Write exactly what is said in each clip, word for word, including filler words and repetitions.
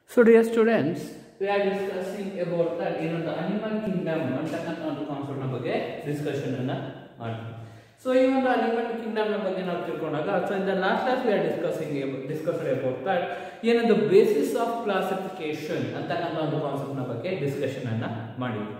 So dear students, we are discussing about that in the animal kingdom ಅಂತಕ್ಕಂತ ಒಂದು concept ನ ಬಗ್ಗೆ discussion ಅನ್ನ ಮಾಡ್ತೀವಿ. So ಈ ಒಂದು animal kingdom ನ ಬಗ್ಗೆ ನಾವು ತಿಳ್ಕೊಂಡಾಗ so in the last class we are discussing discussed about that ಏನಂದ್ರೆ basis of classification ಅಂತಕ್ಕಂತ ಒಂದು ಕಾನ್ಸೆಪ್ಟ್ ನ ಬಗ್ಗೆ ಡಿಸ್ಕಷನ್ ಅನ್ನ ಮಾಡಿದ್ವಿ.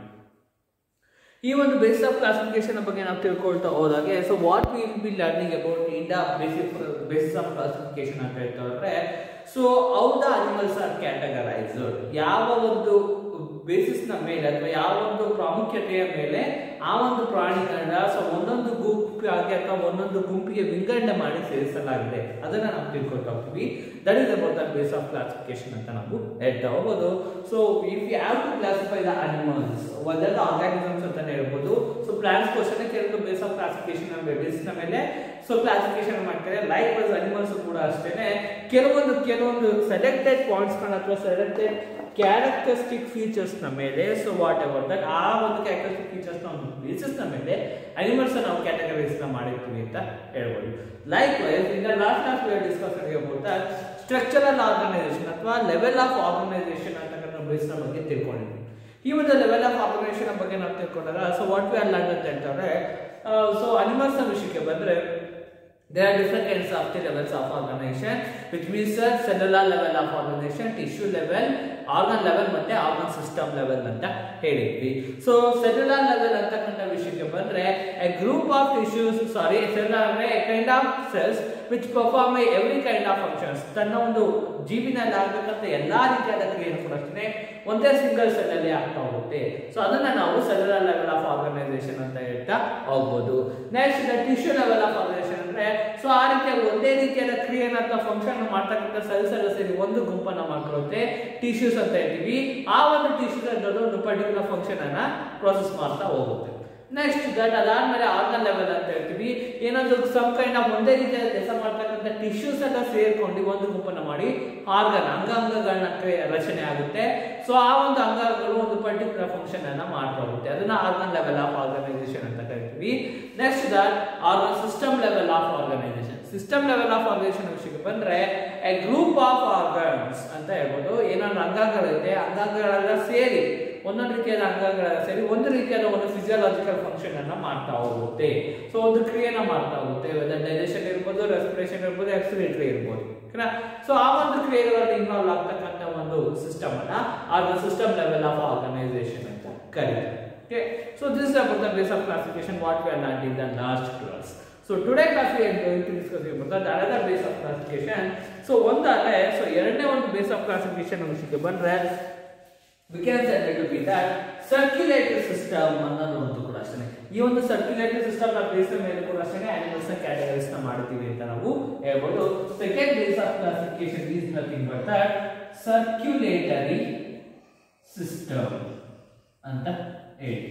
ಈ ಒಂದು ಬೇಸಿಸ್ ಆಫ್ ಕ್ಲಾಸಿಫಿಕೇಶನ್ ಬಗ್ಗೆ ನಾವು ತಿಳ್ಕೊಳ್ತಾ ಹೋದಾಗೆ so what we will be learning about in the basis basis of classification ಅಂತ ಹೇಳ್ತಾರೆ. So how the animals are categorised, ಯಾವ ಒಂದು ಬೇಸಿಸ್ ನ ಮೇಲೆ ಅಥವಾ ಯಾವ ಒಂದು ಪ್ರಾಮುಖ್ಯತೆಯ ಮೇಲೆ ಆ ಒಂದು ಪ್ರಾಣಿಗಳನ್ನ ಸೊ ಒಂದೊಂದು ಗುಂಪಿಗೆ ಅಥವಾ ಒಂದೊಂದು ಗುಂಪಿಗೆ ವಿಂಗಡಣೆ ಮಾಡಿ ಸೇರಿಸಲಾಗಿದೆ ಅದನ್ನ ನಾವು ತಿಳ್ಕೊಳ್ತಾ ಹೋಗ್ತೀವಿ. That is about the base of classification ಅಂತ ನಾವು ಹೇಳ್ತಾ ಹೋಗ್ಬೋದು. So if you have to classify the animals whether the organisms ಅಂತಾನೆ ಹೇಳ್ಬೋದು. ಸೊ ಪ್ಲಾಂಟ್ಸ್ ಕ್ವಶನ್ ಕೆಲವು ಬೇಸ್ ಆಫ್ ಕ್ಲಾಸಿಫಿಕೇಶನ್ ಬೇಸಿಸ್ ನ ಮೇಲೆ ಸೊ ಕ್ಲಾಸಿಫಿಕೇಶನ್ ಮಾಡ್ತಾರೆ. ಲೈಕ್ ವೈಸ್ ಅನಿಮಲ್ಸ್ ಕೂಡ ಅಷ್ಟೇನೆ ಕೆಲವೊಂದು ಕೆಲವೊಂದು ಸೆಲೆಕ್ಟೆಡ್ ಪಾಯಿಂಟ್ಸ್ ಗಳ ಅಥವಾ ಸೆಲೆಕ್ಟೆಡ್ ಕ್ಯಾರೆಕ್ಟರಿಸ್ಟಿಕ್ ಫೀಚರ್ಸ್ ನ ಮೇಲೆ ಸೊ ವಾಟ್ ಎವರ್ ದಟ್ ಆ ಒಂದು ಕ್ಯಾರೆಕ್ಟರಿಸ್ಟಿಕ್ ಫೀಚರ್ಸ್ ನ ಒಂದು ಬೇಸಿಸ್ ನ ಮೇಲೆ ಅನಿಮಲ್ಸ್ ನಾವು ಕ್ಯಾಟಗರೈಸ್ ನ ಮಾಡಿರ್ತೀವಿ ಅಂತ ಹೇಳ್ಬೋದು. Likewise in the last class we discuss about the structural organisation ಅಥವಾ ಲೆವೆಲ್ ಆಫ್ ಆರ್ಗನೈಸೇಷನ್ ಅಂತಕ್ಕಂಥ ಬೇಸ್ ನ ಬಗ್ಗೆ ತಿಳ್ಕೊಂಡಿದ್ವಿ. ಈ ಒಂದು ಲೆವೆಲ್ ಆಫ್ ಆರ್ಗನೈಸೇಷನ್ ಬಗ್ಗೆ ನಾವು ತಿಳ್ಕೊಂಡಾಗ so what we are learn ಅಂತ ಹೇಳ್ತಾರೆ. ಸೊ ಅನಿಮಲ್ಸ್ ನ ವಿಷಯಕ್ಕೆ ಬಂದ್ರೆ there are different kinds of the levels of organization, which means that cellular level of organization, tissue level, organ level ಮತ್ತೆ organ system level ಅಂತ ಹೇಳಿದ್ವಿ. ಸೊ cellular level ಅಂತಕ್ಕಂಥ ವಿಷಯಕ್ಕೆ ಬಂದ್ರೆ a group of tissues sorry cellular ಅಂದ್ರೆ a kind of cells which perform every kind of functions. ತನ್ನ ಒಂದು ಜೀವಿನಲ್ಲಿ ಆಗಬೇಕಂತ ಎಲ್ಲಾ ರೀತಿಯಾದ ಕ್ರಿಯೆಯನ್ನು ಕೂಡ ಅಷ್ಟೇ ಒಂದೇ ಸಿಂಗಲ್ ಸೆಲ್ ಅಲ್ಲಿ ಆಗ್ತಾ ಹೋಗುತ್ತೆ. ಸೊ ಅದನ್ನ ನಾವು ಸೆಲ್ಯುಲರ್ ಲೆವೆಲ್ ಆಫ್ ಆರ್ಗನೈಸೇಷನ್ ಅಂತ ಹೇಳ್ತಾ ಹೋಗ್ಬೋದು. Next the tissue level of organisation ಅಂದ್ರೆ ಸೊ ಆ ರೀತಿಯ ಒಂದೇ ರೀತಿಯಾದ ಕ್ರಿಯೆನ ಅಥವಾ ಫಂಕ್ಷನ್ ಮಾಡ್ತಕ್ಕಂಥ ಸೆಲ್ಸ್ ಎಲ್ಲ ಸೇರಿ ಒಂದು ಗುಂಪನ್ನ ಮಾಡ್ಕೊಳ್ಳುತ್ತೆ ಟಿಶ್ಯೂಸ್ ಅಂತ ಹೇಳ್ತೀವಿ. ಆ ಒಂದು ಟಿಶ್ಯೂಸ್ ಅನ್ನೋದು ಒಂದು ಪರ್ಟಿಕ್ಯುಲರ್ ಫಂಕ್ಷನ್ ಅನ್ನ ಪ್ರೋಸೆಸ್ ಮಾಡ್ತಾ ಹೋಗುತ್ತೆ. ನೆಕ್ಸ್ಟ್ ದಟ್ ಅದಾದ್ಮೇಲೆ ಆರ್ಗನ್ ಲೆವೆಲ್ ಅಂತ ಹೇಳ್ತೀವಿ. ಏನೊಂದು ಸಮ್ ಕೈಂಡ್ ಆಫ್ ಒಂದೇ ರೀತಿಯಾದ ಕೆಲಸ ಮಾಡ್ತಕ್ಕಂಥ ಟಿಶ್ಯೂಸ್ ಎಲ್ಲ ಸೇರ್ಕೊಂಡು ಒಂದು ಗುಂಪನ್ನ ಮಾಡಿ ಆರ್ಗನ್ ಅಂಗಾಂಗಗಳನ್ನ ರಚನೆ ಆಗುತ್ತೆ. ಸೊ ಆ ಒಂದು ಅಂಗಾಂಗಗಳು ಒಂದು ಪರ್ಟಿಕ್ಯುಲರ್ ಫಂಕ್ಷನ್ ಅನ್ನ ಮಾಡ್ತಾ ಹೋಗುತ್ತೆ. ಅದನ್ನ ಆರ್ಗನ್ ಲೆವೆಲ್ ಆಫ್ ಆರ್ಗನೈಸೇಷನ್ ಅಂತ ಕರಿತೀವಿ. Next that organ system level of organisation. System level of organisation ವಿಷಯಕ್ಕೆ ಬಂದ್ರೆ ಎ ಗ್ರೂಪ್ ಆಫ್ ಆರ್ಗನ್ಸ್ ಅಂತ ಹೇಳ್ಬೋದು. ಏನೊಂದು ಅಂಗಾಂಗಗಳಿದೆ ಅಂಗಾಂಗಗಳೆಲ್ಲ ಸೇರಿ ಒಂದೊಂದು ರೀತಿಯಾದ ಅಂಗಗಳೆಲ್ಲ ಸೇರಿ ಒಂದು ರೀತಿಯಾದ ಒಂದು ಫಿಸಿಯಾಲಜಿಕಲ್ ಫಂಕ್ಷನ್ ಅನ್ನ ಮಾಡ್ತಾ ಹೋಗುತ್ತೆ. ಸೊ ಒಂದು ಕ್ರಿಯೆನ ಮಾಡ್ತಾ ಹೋಗುತ್ತೆ. ಡೈಜೆಷನ್ ಇರ್ಬೋದು, ರೆಸ್ಪಿರೇಷನ್ ಇರ್ಬೋದು, ಎಕ್ಸ್ಪಿರೇಟರಿ ಇರ್ಬೋದು. ಸೊ ಆ ಒಂದು ಕ್ರಿಯೆಗಳಲ್ಲಿ ಇನ್ವಾಲ್ವ್ ಆಗ್ತಕ್ಕಂಥ ಒಂದು ಸಿಸ್ಟಮ್ ಅನ್ನ organ system level of organisation ಅಂತ ಕರೀತಾರೆ. Okay, so this is about the base of classification what we are learned in the last class. So today class we are going to discuss about the another base of classification. So one that so ಎರಡನೇ ಒಂದು base of classification ವಿಷಯಕ್ಕೆ ಬಂದ್ರೆ we can say that to be that circulatory system ಅನ್ನೋದು ಒಂದು ಕೂಡ ಅಷ್ಟೇ. ಈ ಒಂದು ಸರ್ಕ್ಯುಲೇಟರಿ ಸಿಸ್ಟಮ್ ನ ಬೇಸ್ ಮೇಲೆ ಕೂಡ ಅಷ್ಟೇ ಅನಿಮಲ್ಸ್ ನ ಕ್ಯಾಟಗರೀಸ್ ನ ಮಾಡ್ತೀವಿ ಅಂತ ನಾವು ಹೇಳ್ಬೋದು. Second base of classification is nothing but that circulatory system ಅಂತ ಹೇಳಿ.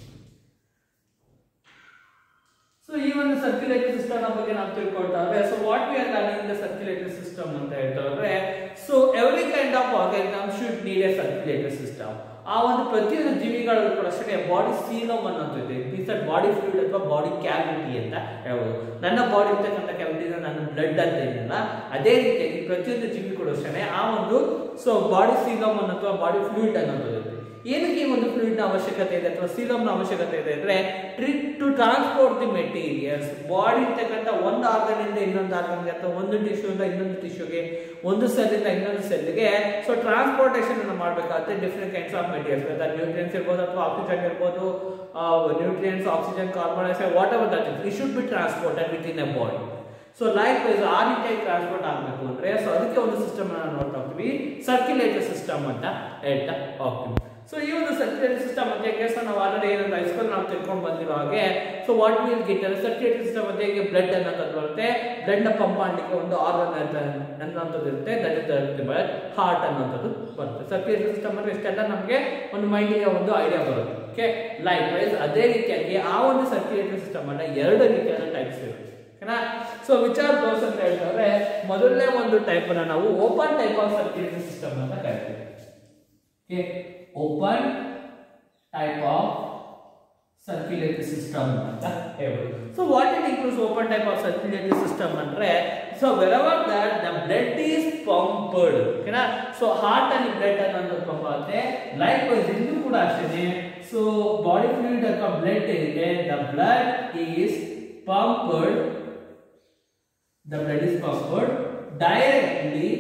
ಸೊ ಈ ಒಂದು ಸರ್ಕ್ಯುಲೇಟರಿ ಸಿಸ್ಟಮ್ ಬಗ್ಗೆ ನಾವು ತಿಳ್ಕೊಳ್ತಾರೆ. So what we are learning the circulatory system ಅಂತ ಹೇಳ್ತಾರೆ. So every kind of organism should need a circulatory system. ಆ ಒಂದು ಪ್ರತಿಯೊಂದು ಜೀವಿಗಳಲ್ಲೂ ಕೂಡ ಅಷ್ಟೇ ಬಾಡಿ ಸೀಲಮ್ ಅನ್ನೋದಿದೆ. ಮೀನ್ಸ್ ಬಾಡಿ ಫ್ಲೂಯಿಡ್ ಅಥವಾ ಬಾಡಿ ಕ್ಯಾವಿಟಿ ಅಂತ ಹೇಳ್ಬೋದು. ನನ್ನ ಬಾಡಿ ಇರ್ತಕ್ಕಂಥ ಕ್ಯಾವಿಟಿ ನನ್ನ ಬ್ಲಡ್ ಅಂತ ಏನಿಲ್ಲ ಅದೇ ರೀತಿಯಾಗಿ ಪ್ರತಿಯೊಂದು ಜೀವಿ ಕೂಡ ಅಷ್ಟೇ ಆ ಒಂದು ಸೊ ಬಾಡಿ ಸೀಲಮ್ ಅನ್ನ ಅಥವಾ ಬಾಡಿ ಫ್ಲೂಯಿಡ್ ಅನ್ನೋದು. ಏನಕ್ಕೆ ಈ ಒಂದು ಫ್ಲೂಯಿಡ್ ನ ಅವಶ್ಯಕತೆ ಇದೆ ಅಥವಾ ಸೀಲಮ್ ನ ಅವಶ್ಯಕತೆ ಇದೆ ಅಂದ್ರೆ trick to transport the materials. Body ಇರ್ತಕ್ಕಂಥ ಒಂದು ಆರ್ಗನ್ ಇಂದ ಇನ್ನೊಂದು ಆರ್ಗನ್ಗೆ ಅಥವಾ ಒಂದು ಟಿಶ್ಯೂ ಇಂದ ಇನ್ನೊಂದು ಟಿಶ್ಯೂಗೆ, ಒಂದು ಸೆಲ್ ಇಂದ ಇನ್ನೊಂದು ಸೆಲ್ಗೆ ಸೊ ಟ್ರಾನ್ಸ್ಪೋರ್ಟೇಷನ್ ಅನ್ನು ಮಾಡಬೇಕಾದ್ರೆ different kinds of materials whether nutrients ಇರ್ಬೋದು ಅಥವಾ ಆಕ್ಸಿಜನ್ ಇರ್ಬೋದು, nutrients, oxygen, carbon dioxide whatever that it should be transported within a body. So likewise ಆ ರೀತಿಯಾಗಿ ಟ್ರಾನ್ಸ್ಪೋರ್ಟ್ ಆಗಬೇಕು ಅಂದ್ರೆ ಸೊ ಅದಕ್ಕೆ ಒಂದು ಸಿಸ್ಟಮ್ ಅನ್ನು ನೋಡ್ತಾ ಹೋಗ್ತೀವಿ, ಸರ್ಕ್ಯುಲೇಟರಿ ಸಿಸ್ಟಮ್ ಅಂತ ಹೇಳ್ತಾ ಹೋಗ್ತೀವಿ. ಸೊ ಈ ಒಂದು ಸರ್ಕ್ಯುಲೇಟರಿ ಸಿಸ್ಟಮ್ ಬಗ್ಗೆ ಕೇಸ್ ನಾವು ಆಲ್ರೆಡಿ ಏನಂತ ಹೈಸ್ಕೂಲ್ ನಾವು ತಿಳ್ಕೊಂಡು ಬಂದಿರೋ ಹಾಗೆ so what will get circulatory system ಬಗ್ಗೆ ಈಗ ಬ್ಲಡ್ ಅನ್ನೋದು ಬರುತ್ತೆ. ಬ್ಲಡ್ ನ ಪಂಪ್ ಮಾಡಲಿಕ್ಕೆ ಒಂದು ಆರ್ಗನ್ ಅನ್ನೋಂಥದ್ದು ಇರುತ್ತೆ, ದಟ್ ಇಸ್ ಹಾರ್ಟ್ ಅನ್ನೋಂಥದ್ದು ಬರುತ್ತೆ. ಸರ್ಕ್ಯುಲೇಟರಿ ಸಿಸ್ಟಮ್ ಅಂದ್ರೆ ಇಷ್ಟೆಲ್ಲ ನಮಗೆ ಒಂದು ಮೈಂಡಿಗೆ ಒಂದು ಐಡಿಯಾ ಬರುತ್ತೆ. ಓಕೆ, ಲೈಕ್ ವೈಸ್ ಅದೇ ರೀತಿಯಾಗಿ ಆ ಒಂದು ಸರ್ಕ್ಯುಲೇಟರಿ ಸಿಸ್ಟಮ್ ಅನ್ನ ಎರಡು ರೀತಿಯಾದ ಟೈಪ್ಸ್ ಇರುತ್ತೆ. ಸೊ ವಿಚಾರ ದೋಸ್ ಅಂತ ಹೇಳ್ತಾರೆ. ಮೊದಲನೇ ಒಂದು ಟೈಪ್ ಅನ್ನ ನಾವು open type of circulatory system ಅಂತ ಕರಿತೀವಿ. Open type of circulatory system ಅಂತ ಹೇಳ್ಬೋದು. So what it includes open type of circulatory system ಅಂದ್ರೆ so wherever that the blood is pumped, ಓಕೆನಾ. ಸೊ ಹಾರ್ಟ್ ಅಲ್ಲಿ ಬ್ಲಡ್ ಅನ್ನೋದು ಪಂಪ್ ಆಗುತ್ತೆ. ಲೈಕ್ ವೈಸ್ ಇದು ಕೂಡ ಅಷ್ಟೇ. ಸೊ ಬಾಡಿ ಫ್ಲೂಯಿಡ್ ಅಥವಾ ಬ್ಲಡ್ ಏನಿದೆ, the blood is pumped, the blood is pumped directly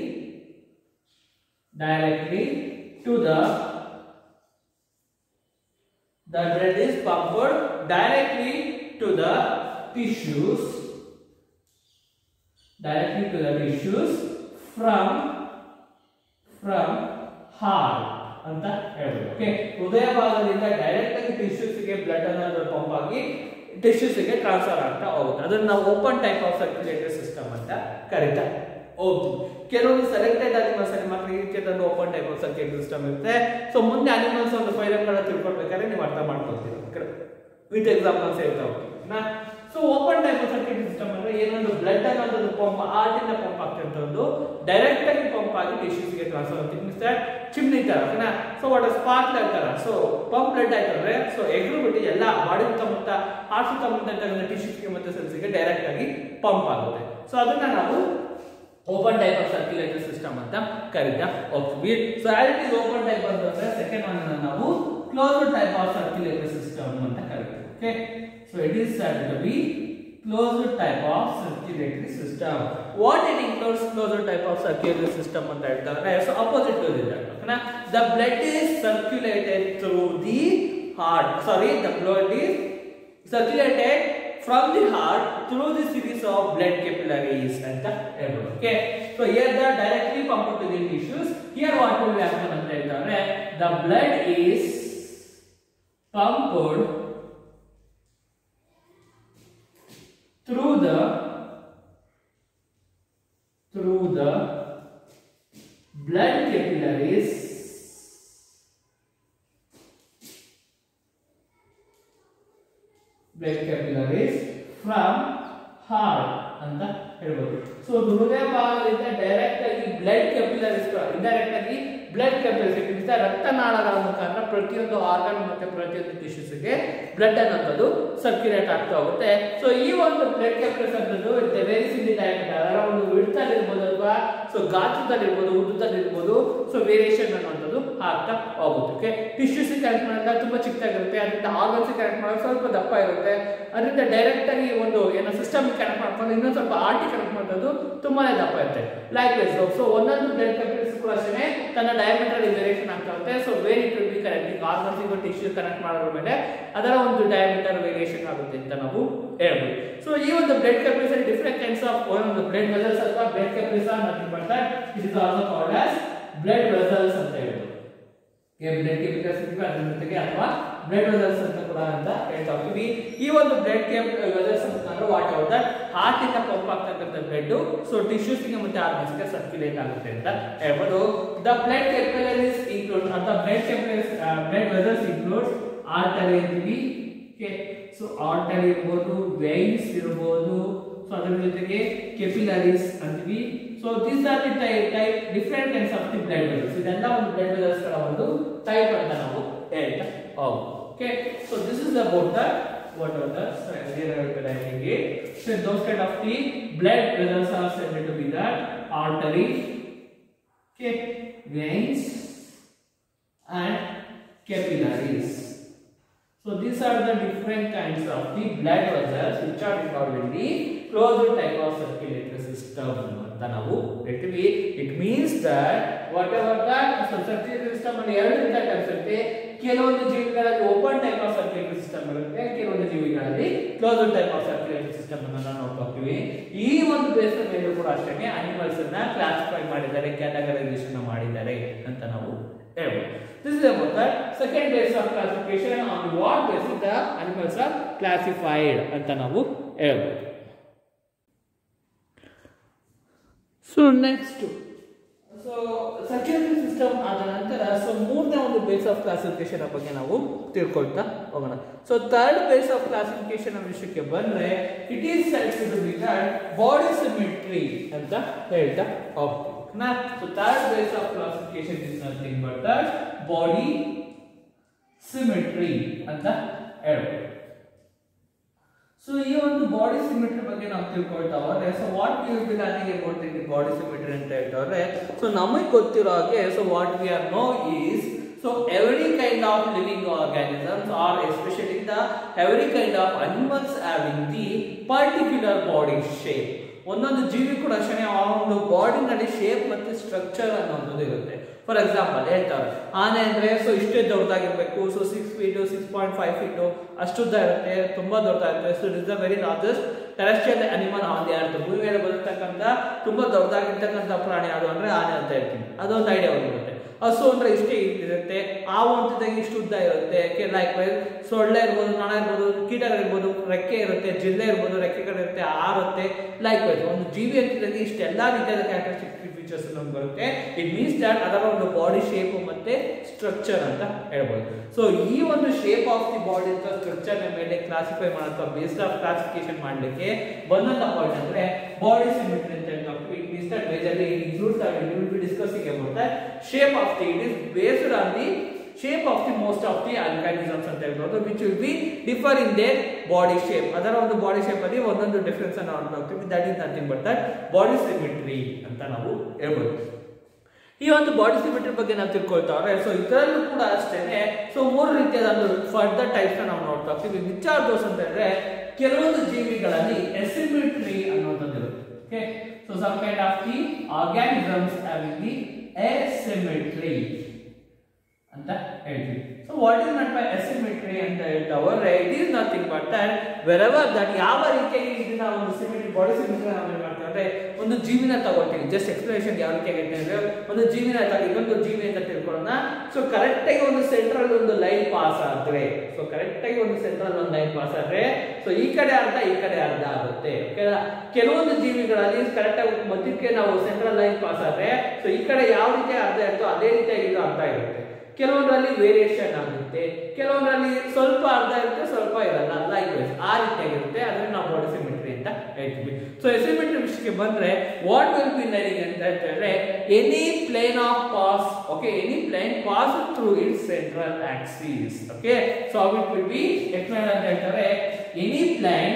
directly to the the blood is pumped directly to the tissues directly to the tissues from from heart ಅಂತ ಹೇಳ್ಬೋದು. Okay, ಹೃದಯ ಭಾಗದಿಂದ direct ಆಗಿ tissues ಗೆ blood ಅನ್ನೋದು pump ಆಗಿ tissues ಗೆ transfer ಆಗ್ತಾ ಹೋಗುತ್ತೆ. ಅದನ್ನ ನಾವು open type of circulatory system ಅಂತ ಕರೀತಾ ಹೋಗ್ತೀವಿ. ಕೆಲವೊಂದು ಸೆಲೆಕ್ಟೆಡ್ ಅನಿಮಲ್ಸ್ ಅಲ್ಲಿ ಮಾತ್ರ ಈ ರೀತಿಯಾದ open type of circulatory system ಇರುತ್ತೆ. ಸೊ ಮುಂದೆ ಅನಿಮಲ್ಸ್ ಒಂದು ಫೈಲಮ್ ಗಳ ತಿಳ್ಕೊಳ್ಬೇಕಾದ್ರೆ ನೀವು ಅರ್ಥ ಮಾಡ್ಕೊಳ್ತೀರ ವಿತ್ ಎಕ್ಸಾಂಪಲ್ಸ್ ಹೇಳ್ತಾ ಹೋಗ್ತೀವಿ. So open type of circulatory system ಅಂದ್ರೆ ಏನೊಂದು ಬ್ಲಡ್ ಅನ್ನೋದು ಪಂಪ್ ಆರ್ಟಿಂದ ಪಂಪ್ ಆಗ್ತಿರ್ತದ್ದು ಡೈರೆಕ್ಟ್ ಆಗಿ ಪಂಪ್ ಆಗಿ ಟಿಶ್ಯೂಸ್ ಗೆ ಟ್ರಾನ್ಸ್ಫರ್ ಆಗುತ್ತೆ. ಮೀನ್ಸ್ ದಟ್ ಚಿಮ್ನಿ ತರ, ಓಕೆನಾ. ಸೊ ವಾಟ್ ಸ್ಪಾರ್ಕ್ ತರ. ಸೊ ಪಂಪ್ ಬ್ಲಡ್ ಆಯ್ತಂದ್ರೆ ಸೊ ಎಗ್ರು ಬಿಟ್ಟು ಎಲ್ಲ ಬಾಡಿ ಸುತ್ತಮುತ್ತ ಹಾರ್ಟ್ ಸುತ್ತಮುತ್ತ ಟಿಶ್ಯೂಸ್ ಗೆ ಮತ್ತೆ ಸೆಲ್ಸ್ ಗೆ ಡೈರೆಕ್ಟ್ ಆಗಿ ಪಂಪ್ ಆಗುತ್ತೆ. ಸೊ ಅದನ್ನ ನಾವು open type of circulatory system ಅಂತ ಕರೀತಾ ಹೋಗ್ತೀವಿ. So as it open type ಅಂತಂದ್ರೆ ಸೆಕೆಂಡ್ ಒನ್ ನಾವು closed type of circulatory system ಅಂತ ಕರೀತೀವಿ. Okay, so it is said to be closed type of circulatory system. What it includes closed type of circulatory system ಅಂತ ಹೇಳ್ತಾರೆ. So opposite to this, ಓಕೆನಾ. The blood is circulated through the heart. Sorry, the blood is circulated from the heart through the series of blood capillaries ಅಂತ ಹೇಳ್ಬೋದು. Okay, so here the directly pumped to the tissues. Here what will happen ಅಂತ ಹೇಳ್ತಾರೆ, the blood is pumped through the through the blood capillaries blood capillaries from heart ಅಂತ ಹೇಳ್ಬೋದು. So ಹೃದಯ ಭಾಗದಿಂದ direct ಆಗಿ blood capillaries, indirect ಆಗಿ blood capillaries ರಕ್ತನಾಳಗಳ ಮುಖಾಂತರ ಪ್ರತಿಯೊಂದು ಆರ್ಗನ್ ಮತ್ತೆ ಪ್ರತಿಯೊಂದು ಟಿಶ್ಯೂಸ್ ಗೆ ಬ್ಲಡ್ ಅನ್ನೋದು ಸರ್ಕ್ಯುಲೇಟ್ ಆಗ್ತಾ ಹೋಗುತ್ತೆ. ಸೊ ಈ ಒಂದು ಬ್ಲಡ್ ಕ್ಯಾಪಿಲರೀಸ್ ಅನ್ನೋದು ವೇರಿಯಸ್ ಇನ್ ದಿ ಡಯಾಮೀಟರ್, ಅದರ ಒಂದು ವಿಡ್ತಲ್ಲಿ ಇರ್ಬೋದು ಅಥವಾ ಸೊ ಗಾತ್ರದಲ್ಲಿ ಇರ್ಬೋದು, ಉದ್ದದಲ್ಲಿ ಇರ್ಬೋದು. ಸೊ ವೇರಿಯೇಷನ್ ಅನ್ನೋದು ಆಗ್ತಾ ಹೋಗುತ್ತೆ. ಓಕೆ, ಟಿಶ್ಯೂಸ್ ಕನೆಕ್ಟ್ ಮಾಡಿದಾಗ ತುಂಬಾ ಚಿಕ್ಕದಾಗಿರುತ್ತೆ, ಅದರಿಂದ ಆರ್ಗನ್ಸ್ ಕನೆಕ್ಟ್ ಮಾಡೋದು ಸ್ವಲ್ಪ ದಪ್ಪ ಇರುತ್ತೆ. ಅದರಿಂದ ಡೈರೆಕ್ಟ್ ಆಗಿ ಒಂದು ಏನೋ ಸಿಸ್ಟಮ್ ಕನೆಕ್ಟ್ ಮಾಡ್ಕೊಂಡು ಇನ್ನೊಂದು ಸ್ವಲ್ಪ ಆರ್ಟಿ ಕನೆಕ್ಟ್ ಮಾಡೋದು ತುಂಬಾನೇ ದಪ್ಪ ಇರುತ್ತೆ. ಲೈಕ್ ವೈಸ್ ಸೊ ಒಂದೊಂದು ಬ್ಲಡ್ ಕ್ಯಾಪಿಲರೀಸ್ ಕೂಡ ಅಷ್ಟೇ ತನ್ನ ಡಯಾಮೀಟರ್ ವೇರಿಯೇಷನ್ ಆಗ್ತಾ ಹೋಗುತ್ತೆ. So where it will be connecting organs ಇಂದ ಟಿಶ್ಯೂ ಕನೆಕ್ಟ್ ಮಾಡೋದ್ರ ಮೇಲೆ ಅದರ ಒಂದು ಡಯಾಮೀಟರ್ ವೇರಿಯೇಷನ್ ಆಗುತ್ತೆ ಅಂತ ನಾವು ಹೇಳ್ಬೋದು. ಸೊ ಈ ಒಂದು ಬ್ಲಡ್ ಕ್ಯಾಪಿಲರೀಸ್ ಅಲ್ಲಿ ಡಿಫರೆಂಟ್ ಕೈಂಡ್ಸ್ ಆಫ್ ಒಂದು ಬ್ಲಡ್ ವೆಸಲ್ಸ್ ಅಥವಾ blood capillaries are nothing but that it is also called as blood vessels ಅಂತ ಹೇಳ್ಬೋದು. ಬ್ಲಡ್ ಕ್ಯಾಪಿಲರೀಸ್ ಅದರ ಜೊತೆಗೆ ಅಥವಾ ಬ್ಲಡ್ ವೆಸಲ್ಸ್ ಅಂತ ಕೂಡ ಅಂತ ಹೇಳ್ತಾ ಹೋಗ್ತೀವಿ. ಈ ಒಂದು ಬ್ಲಡ್ ವೆಸಲ್ಸ್ ಅಂತಂದ್ರೆ ವಾಟ್ ಆಗುತ್ತೆ, ಹಾರ್ಟ್ ಇಂದ ಪಂಪ್ ಆಗ್ತಕ್ಕಂಥ ಬ್ಲಡ್ ಸೊ ಟಿಶ್ಯೂಸ್ ಗೆ ಮತ್ತೆ ಆರ್ಗನ್ಸ್ ಗೆ ಸರ್ಕ್ಯುಲೇಟ್ ಆಗುತ್ತೆ ಅಂತ ಹೇಳ್ಬೋದು. ದ ಬ್ಲಡ್ ಕ್ಯಾಪಿಲರೀಸ್ ಇನ್ಕ್ಲೂಡ್ ಅಥವಾ blood capillaries blood vessels includes artery ಅಂತೀವಿ. ಓಕೆ, ಸೊ ಆರ್ಟರಿ ಇರ್ಬೋದು, ವೇನ್ಸ್ ಇರ್ಬೋದು, ಸೊ ಅದರ ಜೊತೆಗೆ ಕೆಪಿಲರೀಸ್ ಅಂತೀವಿ. So this are the type different types of the blood vessels. ಇದೆಲ್ಲ ಒಂದು ಬ್ಲಡ್ ವೆಸಲ್ಸ್ ಗಳ ಒಂದು ಟೈಪ್ ಅಂತ ನಾವು ಹೇಳ್ತಾ ಹೋಗ್ತೀವಿ. Okay, so this is about the what are the writing it. So those kind of the blood vessels are said to be the artery, okay, veins and capillaries. So these are the different kinds of the blood vessels which are involved in the closed type of circulatory system. It means that whatever that so circulatory system and everything that is ಕೆಲವೊಂದು ಜೀವಿಗಳಲ್ಲಿ open type of circulatory system ಇರುತ್ತೆ, ಕೆಲವೊಂದು ಜೀವಿಗಳಲ್ಲಿ closed type of circulatory system ಅನ್ನು ನಾವು ನೋಡ್ತೀವಿ. ಈ ಒಂದು ಬೇಸ್ ಮೇಲೆ ಕೂಡ ಅಷ್ಟೇ ಅನಿಮಲ್ಸ್ ಅನ್ನ ಕ್ಲಾಸಿಫೈ ಮಾಡಿದ್ದಾರೆ, ಕ್ಯಾಟಗರೈಸೇಷನ್ ಮಾಡಿದ್ದಾರೆ ಅಂತ ನಾವು ಹೇಳ್ಬೋದು. This is about the second base of classification on what basis the animals are classified ಅಂತ ನಾವು ಹೇಳ್ಬೋದು. So next so circulatory system ಆದ ನಂತರ ಸೊ ಮೂರನೇ ಒಂದು ಬೇಸ್ ಆಫ್ ಕ್ಲಾಸಿಫಿಕೇಶನ್ ಬಗ್ಗೆ ನಾವು ತಿಳ್ಕೊಳ್ತಾ ಹೋಗೋಣ. So third base of classification ವಿಷಯಕ್ಕೆ ಬಂದ್ರೆ it is said to be that body symmetry ಅಂತ ಹೇಳ್ತಾ ಹೋಗ್ತೀವಿ. So third base of classification is nothing but that body symmetry ಅಂತ ಹೇಳ್ಬೋದು. ಸೊ ಈ ಒಂದು ಬಾಡಿ ಸಿಮೆಟ್ರಿ ಬಗ್ಗೆ ನಾವು ತಿಳ್ಕೊಳ್ತಾ ಹೋದ್ರೆ so what we will be learning about the body symmetry ಅಂತ ಹೇಳ್ತಾವ್ರೆ. ಸೊ ನಮಗೆ ಗೊತ್ತಿರೋ ಹಾಗೆ so what we are know is so every kind of living organisms or especially the every kind of animals having the particular body shape. ಒಂದೊಂದು ಜೀವಿ ಕೂಡ ಅಷ್ಟೇ ಆ ಒಂದು ಬಾಡಿನಲ್ಲಿ ಶೇಪ್ ಮತ್ತೆ ಸ್ಟ್ರಕ್ಚರ್ ಅನ್ನೋದು ಇರುತ್ತೆ. ಫಾರ್ ಎಕ್ಸಾಂಪಲ್ ಹೇಳ್ತಾರೆ ಆನೆ ಅಂದ್ರೆ ಸೊ ಇಷ್ಟೇ ದೊಡ್ಡದಾಗಿರ್ಬೇಕು, so six feet six point five feet ಅಷ್ಟುದ್ದ ಇರುತ್ತೆ, ತುಂಬಾ ದೊಡ್ಡದಾಗಿರುತ್ತೆ. So it is the very largest terrestrial animal on the earth. ಭೂಮಿ ಮೇಲೆ ಬದುಕ್ತಕ್ಕಂಥ ತುಂಬಾ ದೊಡ್ಡದಾಗಿರ್ತಕ್ಕಂಥ ಪ್ರಾಣಿ ಯಾವುದು ಅಂದ್ರೆ ಆನೆ ಅಂತ ಹೇಳ್ತೀನಿ. ಅದೊಂದು ಐಡಿಯಾ ಬಂದಿರುತ್ತೆ. ಹಸು ಅಂದ್ರೆ ಇಷ್ಟೇ ಇರುತ್ತೆ, ಹಾವು ಅಂತಿದ್ದಾಗ ಇಷ್ಟು ಉದ್ದ ಇರುತ್ತೆ. ಲೈಕ್ ಸೊಳ್ಳೆ ಇರ್ಬೋದು, ನೊಣ ಇರ್ಬೋದು, ಕೀಟಗಳಿರ್ಬೋದು, ರೆಕ್ಕೆ ಇರುತ್ತೆ, ಜಿಲ್ಲೆ ಇರ್ಬೋದು, ರೆಕ್ಕೆಗಳಿರುತ್ತೆ, ಆರುತ್ತೆ. ಲೈಕ್ ವೈಸ್ ಒಂದು ಜೀವಿ ಅಂತಿದ್ದಾಗ ಇಷ್ಟೆಲ್ಲಾ ರೀತಿಯಾದ ಕ್ಯಾರೆಕ್ಟರಿಸ್ಟಿಕ್ ಫೀಚರ್ಸ್ ನಮ್ಗೆ ಬರುತ್ತೆ. ಇಟ್ ಮೀನ್ಸ್ ದಟ್ ಅದರ ಒಂದು ಬಾಡಿ ಶೇಪ್ ಮತ್ತೆ ಸ್ಟ್ರಕ್ಚರ್ ಅಂತ ಹೇಳ್ಬೋದು. ಸೊ ಈ ಒಂದು ಶೇಪ್ ಆಫ್ ದಿ ಬಾಡಿ ಅಂತ ಸ್ಟ್ರಕ್ಚರ್ ಮೇಲೆ ಕ್ಲಾಸಿಫೈ ಮಾಡೋದು ಬೇಸ್ಡ್ ಆಫ್ ಕ್ಲಾಸಿಫಿಕೇಶನ್ ಮಾಡ್ಲಿಕ್ಕೆ ಬಂದಂತ ಪಾಯಿಂಟ್ ಅಂದ್ರೆ ಬಾಡಿ ಸಿಮೆಟ್ರಿ ಅಂತ ಹೇಳ್ತಾರೆ. It means that majorly it includes that we will be discussing about that shape of the it is based on the shape of the most of the organisms ಅಂತ ಹೇಳ್ಬೋದು, which will be differ in their body shape. ಅದರ ಒಂದು body shape ಅಲ್ಲಿ ಒಂದೊಂದು difference ಅನ್ನು ನಾವು ನೋಡ್ತೀವಿ. That is nothing but that body symmetry ಅಂತ ನಾವು ಹೇಳ್ಬೋದು. ಈ ಒಂದು ಬಾಡಿ ಸಿಮೆಟ್ರಿ ಬಗ್ಗೆ ನಾವು ತಿಳ್ಕೊಳ್ತಾವ್ರೆ. ಸೊ ಇದರಲ್ಲೂ ಕೂಡ ಅಷ್ಟೇನೆ ಸೊ ಮೂರು ರೀತಿಯಾದ ಒಂದು ಫರ್ದರ್ ಟೈಪ್ಸ್ ನಾವು ನೋಡ್ತಾ ಹೋಗ್ತೀವಿ. ವಿಚ್ ಆರ್ ದೋಸ್ ಅಂತ ಹೇಳಿದ್ರೆ ಕೆಲವೊಂದು ಜೀವಿಗಳಲ್ಲಿ ಎಸಿಮೆಟ್ರಿ ಅನ್ನೋದು ಇರುತ್ತೆ. Okay, so some kind of the organisms having the asymmetry ಅಂತ ಹೇಳ್ತೀವಿ. So what is not by asymmetry ಅಂತ ಹೇಳ್ತಾವ್ರೆ it is nothing but that wherever that ಯಾವ ರೀತಿಯಾಗಿ ಇದನ್ನ ಒಂದು ಸಿಮೆಟ್ರಿ ಬಾಡಿ ಸಿಮೆಟ್ರಿ ನಾವು ಏನು ಮಾಡ್ತೀವಿ ಅಂದ್ರೆ ಒಂದು ಜೀವಿನ ತಗೊಳ್ತೀವಿ. ಜಸ್ಟ್ ಎಕ್ಸ್ಪ್ಲನೇಷನ್ ಯಾವ ರೀತಿಯಾಗಿ ಅಂದ್ರೆ ಒಂದು ಜೀವಿನ ತಗೊಳ್ಳಿ, ಇದೊಂದು ಜೀವಿ ಅಂತ ತಿಳ್ಕೊಳ್ಳೋಣ. ಸೊ ಕರೆಕ್ಟ್ ಆಗಿ ಒಂದು ಸೆಂಟ್ರಲ್ ಒಂದು ಲೈನ್ ಪಾಸ್ ಆದ್ರೆ ಸೊ ಕರೆಕ್ಟ್ ಆಗಿ ಒಂದು ಸೆಂಟ್ರಲ್ ಒಂದು ಲೈನ್ ಪಾಸ್ ಆದ್ರೆ ಸೊ ಈ ಕಡೆ ಅರ್ಧ ಈ ಕಡೆ ಅರ್ಧ ಆಗುತ್ತೆ. ಕೆಲವೊಂದು ಜೀವಿಗಳಲ್ಲಿ ಕರೆಕ್ಟ್ ಆಗಿ ಮಧ್ಯಕ್ಕೆ ನಾವು ಸೆಂಟ್ರಲ್ ಲೈನ್ ಪಾಸ್ ಆದ್ರೆ ಸೊ ಈ ಕಡೆ ಯಾವ ರೀತಿ ಅರ್ಧ ಇರುತ್ತೋ ಅದೇ ರೀತಿಯಾಗಿ ಇದು ಅರ್ಧ ಇರುತ್ತೆ. ಕೆಲವೊಂದರಲ್ಲಿ ವೇರಿಯೇಷನ್ ಆಗುತ್ತೆ, ಕೆಲವೊಂದರಲ್ಲಿ ಸ್ವಲ್ಪ ಅರ್ಧ ಇರುತ್ತೆ, ಸ್ವಲ್ಪ ಇರಲ್ಲ. ಲೈಕ್ ವೈಸ್ ಆ ರೀತಿಯಾಗಿರುತ್ತೆ. ಅದನ್ನ ನಾವು ಬಾಡಿ ಸಿಮೆಟ್ರಿ ಅಂತ ಹೇಳ್ತೀವಿ. ಸೊ ಎಸಿಮೆಟ್ರಿ ವಿಷಯಕ್ಕೆ ಬಂದ್ರೆ ವಾಟ್ ವಿಲ್ ಬಿ ಲರ್ನಿಂಗ್ ಅಂತ ಹೇಳಿದ್ರೆ any plane of pass okay any plane pass through its central axis. Okay, so how it will be explain ಅಂತ ಹೇಳ್ತಾರೆ any plane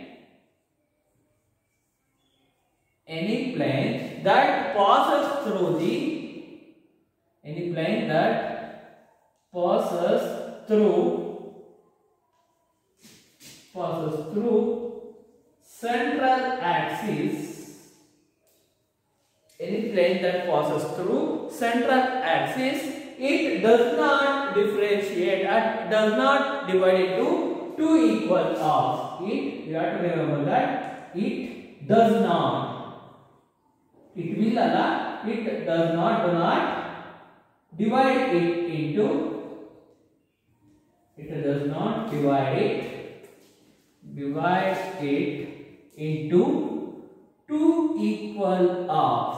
any plane that passes through the any plane that passes through passes through central axis any plane that passes through central axis it does not differentiate and does not divide into two equal halves. It you have to remember that it does not it will allow it does not do not divide it into it does not divide it divide it into two equal halves.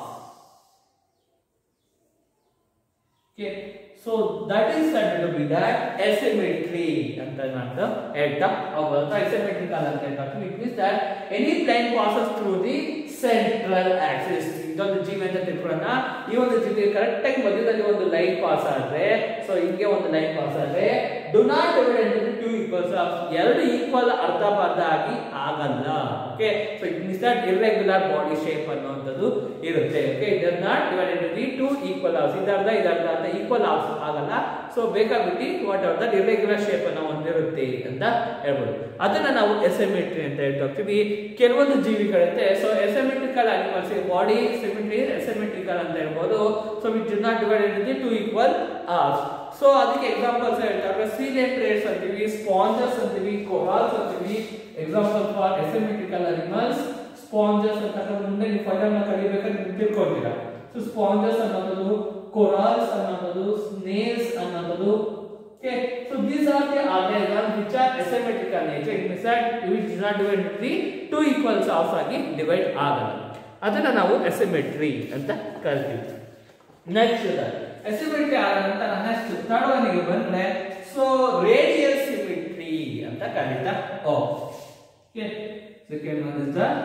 Okay, so that is said to be that asymmetry anta nadu ಹೇಳ್ತಾ ಹೋಗೋದು. asymmetrical ಅಂತ ಹೇಳ್ತಾರೆ. It means that any plane passes through the central axis. ಇದೊಂದು ಜೀವಿ ಅಂತ ತಿಳ್ಕೊಳ್ಳೋಣ. ಈ ಒಂದು ಜೀವಿ ಕರೆಕ್ಟ್ ಆಗಿ ಮಧ್ಯದಲ್ಲಿ ಒಂದು ಲೈನ್ ಪಾಸ್ ಆದ್ರೆ ಸೊ ಹಿಂಗೆ ಒಂದು ಲೈನ್ ಪಾಸ್ ಆದ್ರೆ do not divide into two equals of ಎರಡು ಈಕ್ವಲ್ ಅರ್ಧ ಅರ್ಧ ಆಗಿ ಆಗಲ್ಲ. Okay, so it means that irregular body shape ಅನ್ನುವಂಥದ್ದು ಇರುತ್ತೆ. Okay, it does not divide into the two equal halves. ಇದರ್ಧ ಇದರ್ಧ ಅಂತ ಈಕ್ವಲ್ ಹಾಫ್ಸ್ ಆಗಲ್ಲ. ಸೊ ಬೇಕಾಗ್ಬಿಟ್ಟು what are that irregular shape ಅನ್ನು ಹೊಂದಿರುತ್ತೆ ಅಂತ ಹೇಳ್ಬೋದು. ಅದನ್ನ ನಾವು ಎಸಿಮೆಟ್ರಿ ಅಂತ ಹೇಳ್ತಾ ಹೋಗ್ತೀವಿ. ಕೆಲವೊಂದು ಜೀವಿಗಳಿರುತ್ತೆ so asymmetrical animals body symmetry asymmetrical ಅಂತ ಹೇಳ್ಬೋದು. So which do not divide into the two equal halves. So ಅದಕ್ಕೆ ಎಕ್ಸಾಂಪಲ್ಸ್ ಹೇಳ್ತಾರೆ ಸೀಲೆಂಟ್ರೇಟ್ಸ್ ಅಂತೀವಿ, ಸ್ಪಾಂಜಸ್ ಅಂತೀವಿ, ಕೊರಾಲ್ಸ್ ಅಂತೀವಿ. Example for asymmetrical animals sponges ಅಂತ ಮುಂದೆ ನೀವು ಫೈನಲ್ ನ ಕಲಿಬೇಕಾದ್ರೆ ನೀವು ತಿಳ್ಕೊಳ್ತೀರಾ. ಸೊ ಸ್ಪಾಂಜಸ್ ಅನ್ನೋದು, ಕೊರಾಲ್ಸ್ ಅನ್ನೋದು, ಸ್ನೇಲ್ಸ್ ಅನ್ನೋದು. Okay, so these are the organisms which are asymmetrical nature. It means that which do not divide into the two equal halves ಆಗಿ divide ಆಗಲ್ಲ. ಅದನ್ನ ನಾವು asymmetry ಅಂತ ಕರಿತೀವಿ. ನೆಕ್ಸ್ಟ್ asymmetry ಆದ ನಂತರ ನೆಕ್ಸ್ಟ್ ಥರ್ಡ್ ಒನ್ ಗೆ ಬಂದ್ರೆ ಸೊ ರೇಡಿಯಲ್ ಸಿಮೆಟ್ರಿ ಅಂತ ಕರೀತಾ ಹೋಗ್ತೀವಿ. Okay, second one is the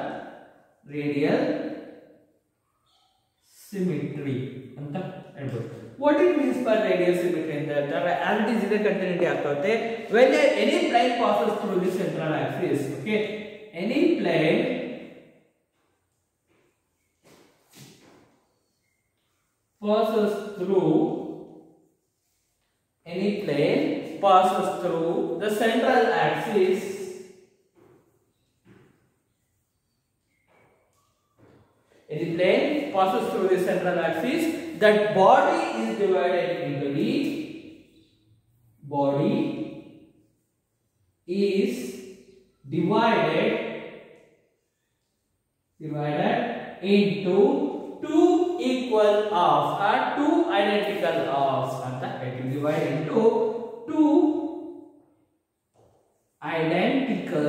radial symmetry ಅಂತ ಹೇಳ್ಬೋದು. What it means by radial symmetry ಅಂತ ಹೇಳ್ತಾರೆ ಆಸ್ ಇಟ್ ಇಸ್ ಇದೆ ಕಂಟಿನ್ಯೂಟಿ ಆಗ್ತಾ ಹೋಗುತ್ತೆ when any plane passes through the central axis okay any plane passes through any plane passes through the central axis any plane passes through the central axis that body is divided into the body is divided divided into two equal halves or two identical halves anta divide into two identical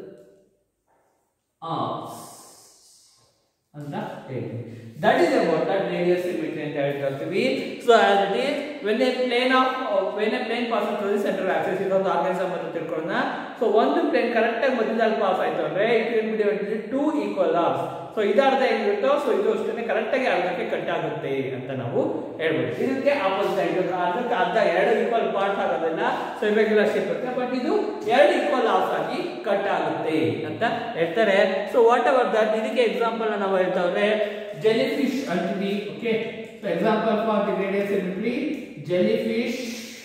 halves anta that is about that radial symmetry anta ಹೇಳ್ತೀವಿ. So as it is when a plane of uh, when a plane passes through the central axis ಇದೊಂದು organism ಅಂತ ತಿಳ್ಕೊಳ್ಳೋಣ. So ಒಂದು plane correct ಆಗಿ ಮಧ್ಯದಲ್ಲಿ pass ಆಯ್ತು ಅಂದ್ರೆ it will be divided into two equal halves. So ಇದು ಅರ್ಧ ಹೆಂಗಿರುತ್ತೋ ಸೊ ಇದು ಅಷ್ಟೇ ಕರೆಕ್ಟ್ ಆಗಿ ಅರ್ಧಕ್ಕೆ ಕಟ್ ಆಗುತ್ತೆ ಅಂತ ನಾವು ಹೇಳ್ಬೋದು. ಇದಕ್ಕೆ ಆಪೋಸಿಟ್ ಆಗಿ ಅರ್ಧಕ್ಕೆ ಅರ್ಧ ಎರಡು ಈಕ್ವಲ್ ಪಾರ್ಟ್ ಆಗೋದಿಲ್ಲ, ಸೊ ಇರ್ರೆಗ್ಯುಲರ್ ಶೇಪ್ ಇರುತ್ತೆ, ಬಟ್ ಇದು ಎರಡು ಈಕ್ವಲ್ ಹಾಫ್ಸ್ ಆಗಿ ಕಟ್ ಆಗುತ್ತೆ ಅಂತ ಹೇಳ್ತಾರೆ. ಸೊ ವಾಟ್ ಎವರ್ ದಟ್ ಇದಕ್ಕೆ ಎಕ್ಸಾಂಪಲ್ ನಾವು ಹೇಳ್ತಾವ್ರೆ ಜೆಲಿಫಿಶ್ ಅಂತೀವಿ. Okay, so example for the radial symmetry jellyfish.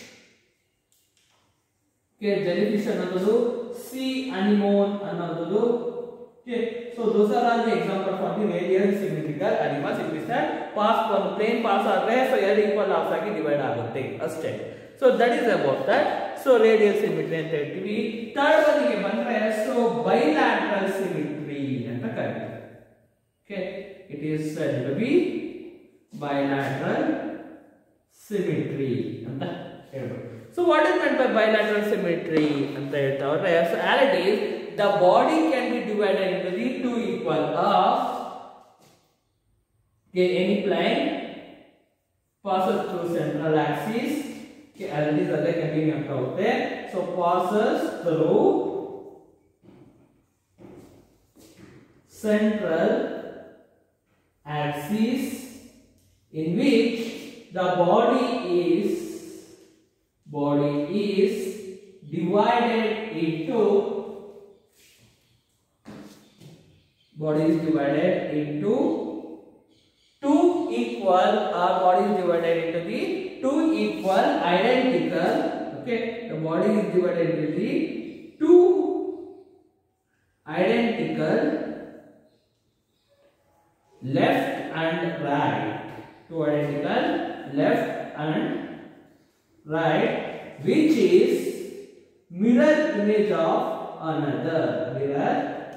Okay, jellyfish ಅನ್ನೋದು ಸಿ ಅನಿಮೋನ್ ಅನ್ನೋದು. Okay, so those are all the example for the radial symmetrical animals. It is that pass one plane pass ಆದರೆ so ಎರಡು equal halves ಆಗಿ divide ಆಗುತ್ತೆ ಅಷ್ಟೇ. So that is about that. So radial symmetry ಅಂತ ಹೇಳ್ತೀವಿ. Third one ಗೆ ಬಂದ್ರೆ so bilateral symmetry ಅಂತ ಕರೀತೀವಿ. Okay, it is said to be bilateral symmetry ಅಂತ ಹೇಳ್ಬೋದು. So what is meant by bilateral symmetry ಅಂತ ಹೇಳ್ತಾವ್ರೆ so as it is the body can be divided into the two equal halves. Okay, any plane passes through central axis. Okay, as it is other continue ಆಗ್ತಾ ಹೋಗುತ್ತೆ. So passes through central axis in which the body is body is divided into body is divided into two equal or body is divided into the two equal identical. Okay, the body is divided into the two identical left and right, two identical left and right, which is mirror image of another, mirror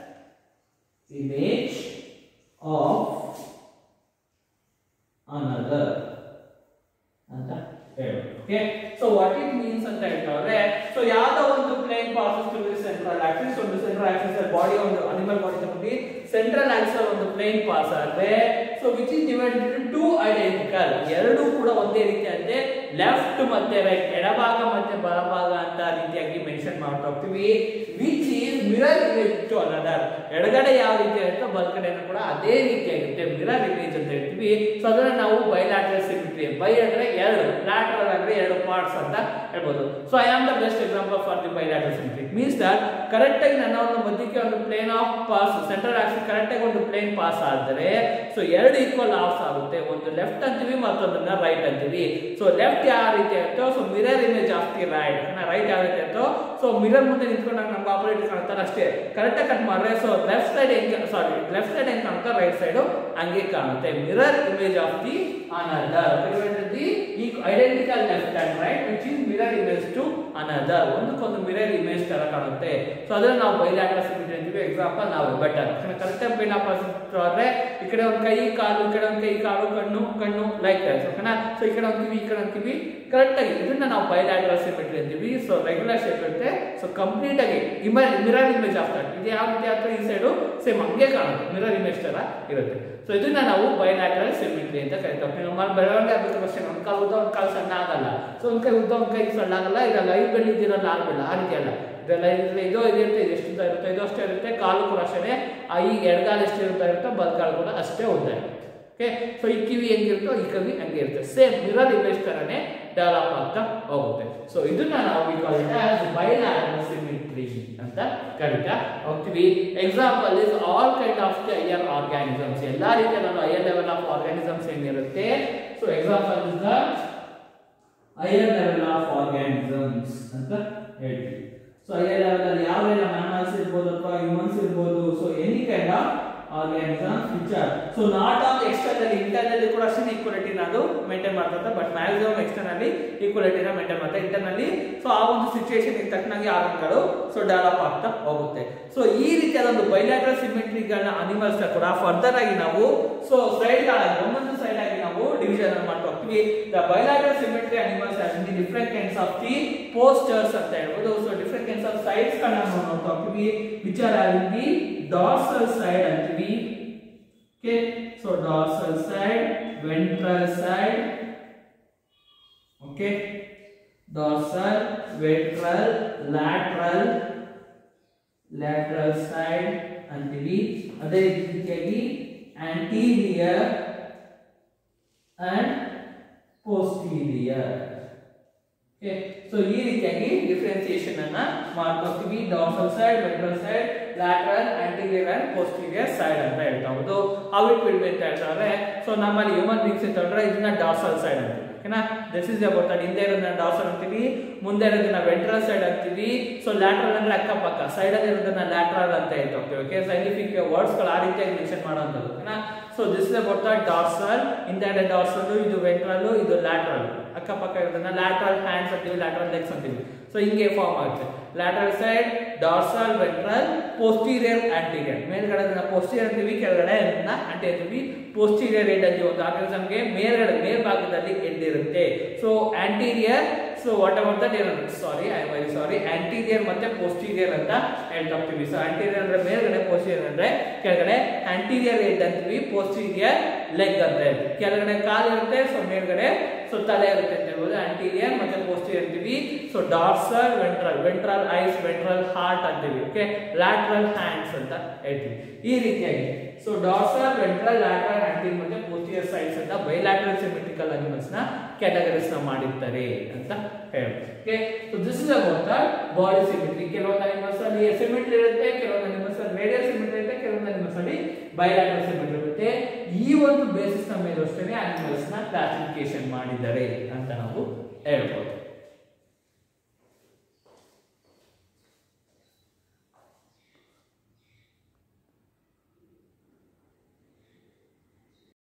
image of another ಅಂತ ಹೇಳೋದು. Okay, so what it means ಅಂತ ಹೇಳ್ತಾರೆ so ಯಾವ್ದೋ ಒಂದು plane passes through the central axis, ಒಂದು central axis ಅಲ್ಲಿ body ಒಂದು animal body ತಗೊಂಡು ಸೆಂಟ್ರಲ್ ಆಕ್ಸಿಸ್ ಅಲ್ಲಿ ಒಂದು ಪ್ಲೇನ್ ಪಾಸ್ ಆದ್ರೆ so which is divided into two identical, ಎರಡು ಕೂಡ ಒಂದೇ ರೀತಿಯಾದಂತೆ ಲೆಫ್ಟ್ ಮತ್ತೆ ರೈಟ್, ಎಡಭಾಗ ಮತ್ತೆ ಬಲಭಾಗ ಅಂತ ರೀತಿಯಾಗಿ ಮೆನ್ಷನ್ ಮಾಡ್ತಾ ಹೋಗ್ತೀವಿ. Which is mirror image to another, ಎಡಗಡೆ ಯಾವ ರೀತಿ ಇರುತ್ತೋ ಬಲಗಡೆನೂ ಕೂಡ ಅದೇ ರೀತಿಯಾಗಿರುತ್ತೆ, ಮಿರರ್ ಇಮೇಜ್ ಅಂತ ಹೇಳ್ತೀವಿ. ಸೊ ಅದನ್ನ ನಾವು ಬೈಲ್ಯಾಟರಲ್ ಸಿಮೆಟ್ರಿ, ಬೈ ಅಂದ್ರೆ ಎರಡು, ಲ್ಯಾಟರಲ್ ಅಂದ್ರೆ ಎರಡು ಪಾರ್ಟ್ಸ್ ಅಂತ ಹೇಳ್ಬೋದು. So I am the best example for the bilateral symmetry. Means that correct ಆಗಿ ನನ್ನ ಒಂದು ಮಧ್ಯಕ್ಕೆ ಒಂದು plane of pass, central axis correct ಆಗಿ ಒಂದು ಪ್ಲೇನ್ ಪಾಸ್ ಆದರೆ ಸೊ ಎರಡು ಈಕ್ವಲ್ ಹಾಫ್ಸ್ ಆಗುತ್ತೆ, ಒಂದು ಲೆಫ್ಟ್ ಅಂತೀವಿ ಮತ್ತೊಂದನ್ನ ರೈಟ್ ಅಂತೀವಿ. ಸೊ ಲೆಫ್ಟ್ ಯಾವ ರೀತಿ ಆಗುತ್ತೋ so mirror image of the right, right ಯಾವ ರೀತಿ ಆಗುತ್ತೋ ಸೊ ಮಿರರ್ ಮುಂದೆ ನಿಂತ್ಕೊಂಡಾಗ ನಮ್ಗೆ ಆಪರೇಟ್ ಕಾಣ್ತಾರೆ ಅಷ್ಟೇ, ಕರೆಕ್ಟ್ ಆಗಿ ಕಟ್ ಮಾಡಿದ್ರೆ ಸೊ ಲೆಫ್ಟ್ ಸೈಡ್ ಹೆಂಗೆ ಸಾರಿ ಲೆಫ್ಟ್ ಸೈಡ್ ಹೆಂಗೆ ಕಾಣುತ್ತೆ ರೈಟ್ ಸೈಡ್ ಹಂಗೆ ಕಾಣುತ್ತೆ. Mirror image of the another, the identical left and right which is mirror image to another, ಒಂದಕ್ಕೊಂದು ಮಿರರ್ ಇಮೇಜ್ ತರ ಕಾಣುತ್ತೆ. ಸೊ ಅದನ್ನ ನಾವು ಬೈಲ್ಯಾಟರಲ್ ಸಿಮೆಟ್ರಿ ಅಂತೀವಿ. ಎಕ್ಸಾಂಪಲ್ ನಾವು ಬೆಟರ್ ಕರೆಕ್ಟ್ ಆಗಿ ಪೇನ್ ಆದ್ರೆ ಈ ಕಡೆ ಒಂದು ಕೈ ಕಾಲು, ಈ ಕಡೆ ಒಂದು ಕೈ ಕಾಲು, ಕಣ್ಣು ಕಣ್ಣು ಲೈಕ್ ಓಕೆನಾ. ಸೊ ಈ ಕಡೆ ಅಂತೀವಿ ಈ ಕಡೆ ಅಂತೀವಿ ಕರೆಕ್ಟ್ ಆಗಿ, ಇದನ್ನ ನಾವು ಬೈಲ್ಯಾಟರಲ್ ಸಿಮೆಟ್ರಿ ಅಂತೀವಿ. ಸೊ ರೆಗ್ಯುಲರ್ ಶೇಪ್ ಇರುತ್ತೆ, ಸೊ ಕಂಪ್ಲೀಟ್ ಆಗಿ ಮಿರರ್ ಇಮೇಜ್ ಆಫ್ ದಟ್, ಇದು ಯಾವ ರೀತಿ ಆಗ್ತದೆ ಈ ಸೈಡು ಸೇಮ್ ಹಂಗೆ ಕಾಣುತ್ತೆ, ಮಿರರ್ ಇಮೇಜ್ ತರ ಇರುತ್ತೆ. ಸೊ ಇದನ್ನ ನಾವು ಬೈಲ್ಯಾಟರಲ್ ಸಿಮೆಟ್ರಿ ಅಂತ ಕರಿತೀವಿ. ನಮ್ಮ ಬೆಳವಣಿಗೆ ಆಗಬೇಕು ಅಷ್ಟೇ, ಒಂದು ಕಾಲು ಉದ್ದ ಒಂದು ಕಾಲು ಸಣ್ಣ ಆಗಲ್ಲ, ಸೊ ಒಂದು ಕೈ ಉದ್ದ ಒಂದು ಕೈ ಸಣ್ಣ ಆಗಲ್ಲ, ಇದೆಲ್ಲ ಐದು ಬೆಳ್ಳಿ ಇದಿರಲ್ಲ ಆರು ಬೆಳ್ಳ ಆ ರೀತಿ ಅಲ್ಲ, ಇದೆಲ್ಲ ಇದ್ರೆ ಇದೋ ಇದಿರುತ್ತೆ, ಇದು ಎಷ್ಟು ಉದ್ದ ಇರುತ್ತೆ, ಇದು ಅಷ್ಟೇ ಇರುತ್ತೆ. ಕಾಲು ಕೂಡ ಅಷ್ಟೇ, ಈ ಎಡಗಾಲು ಎಷ್ಟು ಇರುತ್ತಾ ಇರುತ್ತೋ ಬಲಗಾಲು ಕೂಡ ಅಷ್ಟೇ ಉದ್ದ ಇರುತ್ತೆ. ಓಕೆ. ಸೊ ಈ ಕಿವಿ ಹೆಂಗಿರುತ್ತೋ ಈ ಕಿವಿ ಹಂಗೆ ಇರುತ್ತೆ, ಸೇಮ್ ಮಿರರ್ ಇಮೇಜ್ ತರನೇ ಡೆವಲಪ್ ಆಗ್ತಾ ಹೋಗುತ್ತೆ. ಸೊ ಇದನ್ನ ನಾವು ಬೈಲ್ಯಾಟರಲ್ ಸಿಮಿಟ್ರಿ ಅಂತ ಕರಿತಾ ಹೋಗ್ತೀವಿ. Example is all kind of the higher organisms, ಎಲ್ಲಾ ರೀತಿಯ ಹೈಯರ್ ಲೆವೆಲ್ ಆಫ್ ಆರ್ಗಾನಿಸಮ್ಸ್ ಏನಿರುತ್ತೆ. So example is the higher level of organisms ಅಂತ ಹೇಳ್ತೀವಿ. ಸೊ ಹೈಯರ್ ಲೆವೆಲ್ ಅಲ್ಲಿ ಯಾವೆಲ್ಲ ಮ್ಯಾಮಲ್ಸ್ ಇರ್ಬೋದು ಅಥವಾ ಹ್ಯೂಮನ್ಸ್ ಇರ್ಬೋದು. So any kind of organisms which are so not on externally, internally ಕೂಡ ಅಷ್ಟೇ ಈಕ್ವಾಲಿಟಿ ಅದು ಮೇಂಟೈನ್ ಮಾಡ್ತಾರೆ, ಬಟ್ ಮ್ಯಾಕ್ಸಿಮಮ್ ಎಕ್ಸ್ಟರ್ನಲಿ ಈಕ್ವಾಲಿಟಿನ ಮೇಂಟೈನ್ ಮಾಡ್ತಾರೆ. ಇಂಟರ್ನಲಿ ಸೊ ಆ ಒಂದು ಸಿಚುವೇಶನ್ ತಕ್ಕನಾಗಿ ಆರ್ಗನ್ಗಳು ಸೊ ಡೆವಲಪ್ ಆಗ್ತಾ ಹೋಗುತ್ತೆ. ಸೊ ಈ ರೀತಿಯಾದ ಒಂದು ಬೈಲ್ಯಾಟರಲ್ ಸಿಮೆಟ್ರಿಗಳನ್ನ ಅನಿಮಲ್ಸ್ ಕೂಡ ಫರ್ದರ್ ಆಗಿ ನಾವು ಸೊ ಸೈಡ್ ಆಗಿ ಒಂದೊಂದು ಸೈಡ್ ಆಗಿ ನಾವು ಡಿವಿಷನ್ ಮಾಡ್ತಾ ಹೋಗ್ತೀವಿ. The bilateral symmetry animals have the different kinds of the postures ಅಂತ ಹೇಳ್ಬೋದು. So different kinds of sides ಗಳನ್ನ ನಾವು ನೋಡ್ತಾ ಹೋಗ್ತೀವಿ, which are having the dorsal side ಅಂತೀವಿ. Okay, so dorsal side, ventral side, okay, dorsal, ventral, lateral, lateral side ಅಂತೀವಿ. ಅದೇ ರೀತಿಯಾಗಿ anterior and posterior. Okay, so ಈ ರೀತಿಯಾಗಿ ಡಿಫರೆನ್ಸಿಯೇಷನ್ ಅನ್ನ ಮಾಡ್ಕೊಳ್ತೀವಿ. Dorsal side, ventral side, lateral, anterior and posterior side ಅಂತ ಹೇಳ್ತಾ ಹೋಗೋದು. ಹೌ ಇಟ್ ವಿಲ್ ಬಿ ಅಂತ ಹೇಳ್ತಾರೆ. ಸೊ ನಮ್ಮಲ್ಲಿ ಹ್ಯೂಮನ್ ಬೀಂಗ್ಸ್ ಅಂತಂದ್ರೆ ಇದನ್ನ ಡಾರ್ಸಲ್ ಸೈಡ್ ಅಂತೀವಿ. ಓಕೆನಾ, ದಿಸ್ ಇಸ್ ಅಬೌಟ್ ದಟ್. ಹಿಂದೆ ಇರೋದನ್ನ ಡಾರ್ಸಲ್ ಅಂತೀವಿ, ಮುಂದೆ ಇರೋದನ್ನ ವೆಂಟ್ರಲ್ ಸೈಡ್ ಅಂತೀವಿ. ಸೊ ಲ್ಯಾಟರಲ್ ಅಂದ್ರೆ ಅಕ್ಕಪಕ್ಕ, ಸೈಡ್ ಅಲ್ಲಿ ಇರೋದನ್ನ ಲ್ಯಾಟರಲ್ ಅಂತ ಹೇಳ್ತಾ ಹೋಗ್ತೀವಿ. ಓಕೆ, ಸೈಂಟಿಫಿಕ್ ವರ್ಡ್ಸ್ ಗಳು ಆ ರೀತಿಯಾಗಿ ಮೆನ್ಷನ್ ಮಾಡುವಂತದ್ದು. ಓಕೆನಾ, so this is about that dorsal. ಹಿಂದೆ ಡಾರ್ಸಲ್, ಇದು ವೆಂಟ್ರಲ್, ಇದು ಲ್ಯಾಟರಲ್. ಅಕ್ಕಪಕ್ಕ ಇರೋದನ್ನ ಲ್ಯಾಟರಲ್ ಹ್ಯಾಂಡ್ಸ್ ಅಂತೀವಿ, ಲ್ಯಾಟರಲ್ ಲೆಗ್ಸ್ ಅಂತೀವಿ. ಸೊ ಹಿಂಗೆ ಫಾರ್ಮ್ ಆಗುತ್ತೆ. Lateral side, dorsal, ventral, posterior, anterior. ಮೇಲ್ಗಡೆ ಪೋಸ್ಟೀರಿಯರ್ ಅಂತೀವಿ, ಕೆಳಗಡೆ ಆಂಟಿ ಅಂತೀವಿ. ಪೋಸ್ಟೀರಿಯರ್ ಎಂಡ್ ಅಂತೀವಿ. ಒಂದು ಆರ್ಗನಿಸಮ್ಗೆ ಮೇಲ್ಗಡೆ ಮೇಲ್ಭಾಗದಲ್ಲಿ ಎಂಡ್ ಇರುತ್ತೆ. So anterior, so what about that ಏನು sorry I very sorry anterior ಮತ್ತೆ ಪೋಸ್ಟೀರಿಯರ್ ಅಂತ ಹೇಳ್ತಾ ಹೋಗ್ತೀವಿ. ಸೊ ಆಂಟೀರಿಯರ್ ಅಂದ್ರೆ ಮೇಲ್ಗಡೆ, ಪೋಸ್ಟೀರಿಯರ್ ಅಂದ್ರೆ ಕೆಳಗಡೆ. ಆಂಟೀರಿಯರ್ ಹೆಡ್ ಅಂತೀವಿ, ಪೋಸ್ಟೀರಿಯರ್ ಲೆಗ್ ಅಂತ ಹೇಳ್ತೀವಿ. ಕೆಳಗಡೆ ಕಾಲು ಇರುತ್ತೆ, ಸೊ ಮೇಲ್ಗಡೆ ಸೊ ತಲೆ ಇರುತ್ತೆ ಅಂತ ಹೇಳ್ಬೋದು. ಆಂಟೀರಿಯರ್ ಮತ್ತೆ ಪೋಸ್ಟೀರಿಯರ್ ಅಂತೀವಿ. So dorsal, ventral, ventral eyes, ventral heart ಅಂತೀವಿ. ಓಕೆ, ಲ್ಯಾಟರಲ್ ಹ್ಯಾಂಡ್ಸ್ ಅಂತ ಹೇಳ್ತೀವಿ. ಈ ರೀತಿಯಾಗಿ so dorsal, ventral, lateral, anterior ಮತ್ತೆ ಪೋಸ್ಟೀರಿಯರ್ ಸೈಡ್ಸ್ ಅಂತ ಬೈಲ್ಯಾಟರಲ್ ಸಿಮೆಟ್ರಿಕಲ್ ಅನಿಮಲ್ಸ್ ನ ಕ್ಯಾಟಗರೀಸ್ ನ ಮಾಡಿರ್ತಾರೆ ಅಂತ ಹೇಳ್ಬೋದು. Okay, so this is about the body symmetry. ಕೆಲವೊಂದು ಅನಿಮಲ್ಸ್ ಅಲ್ಲಿ ಸಿಮೆಟ್ರಿ ಇರುತ್ತೆ, ಕೆಲವೊಂದು ಅನಿಮಲ್ಸ್ ಅಲ್ಲಿ ರೇಡಿಯಲ್ ಸಿಮೆಟ್ರಿ ಇರುತ್ತೆ, ಕೆಲವೊಂದು ಅನಿಮಲ್ಸ್ ಅಲ್ಲಿ ಬೈಲ್ಯಾಟರಲ್ ಸಿಮೆಟ್ರಿ ಇರುತ್ತೆ. ಈ ಒಂದು ಬೇಸಿಸ್ ನ ಮೇಲೆ ಅಷ್ಟೇ ಅನಿಮಲ್ಸ್ ನ ಕ್ಲಾಸಿಫಿಕೇಶನ್ ಮಾಡಿದ್ದಾರೆ ಅಂತ ನಾವು ಹೇಳ್ಬೋದು.